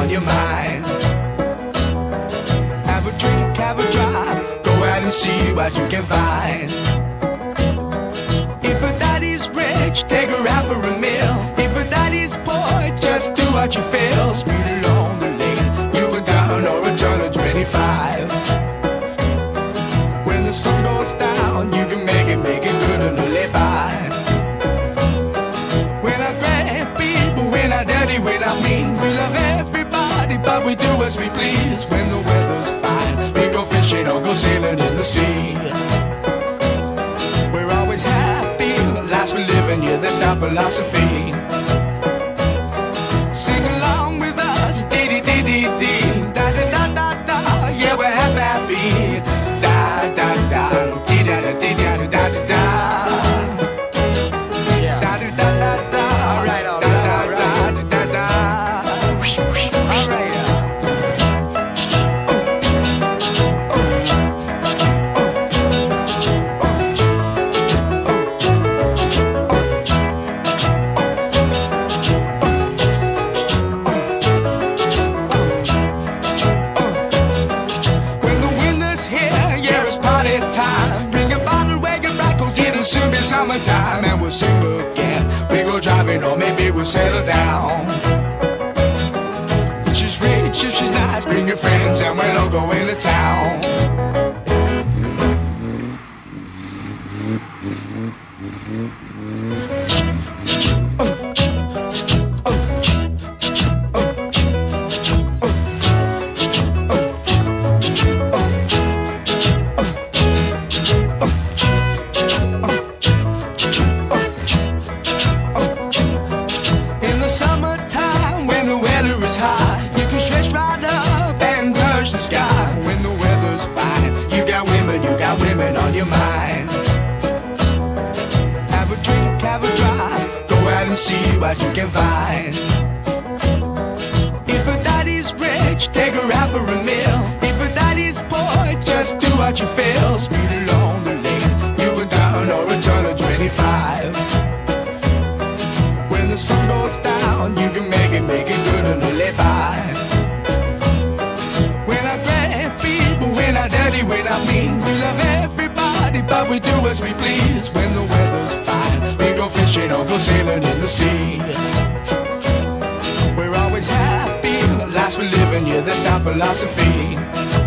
on your mind. Have a drink, have a drive, go out and see what you can find. If a daddy's rich, take her out for a meal. If a daddy's poor, just do what you feel. Speed along the lane, you can turn or return to 25. When the sun goes down, you can make it good and live by. When I grab people, when I dirty, when I mean, we love everybody, but we do as we please. When the weather's fine, we go fishing or go sailing in the sea. We're always happy, lives we're living, yeah, that's our philosophy. Sing along with us, dee-dee-dee-dee-dee, da-da-da-da-da, yeah, we're happy, da-da-da, dee-da-da-dee-da-da-da-da. Summertime and we'll sing again. We go driving or maybe we'll settle down. If she's rich, if she's nice, bring your friends and we'll all go into town. Women on your mind. Have a drink, have a drive, go out and see what you can find. If a daddy's rich, take her out for a meal. If a daddy's poor, just do what you feel. Speed along the lane, you can turn or return to 25. When the sun goes down, you can make it good and live by. When I grab people, when I dirty, when I mean, we love everybody, but we do as we please. When the weather's fine, we go fishing or go sailing in the sea. We're always happy, lives we're living, yeah, that's our philosophy.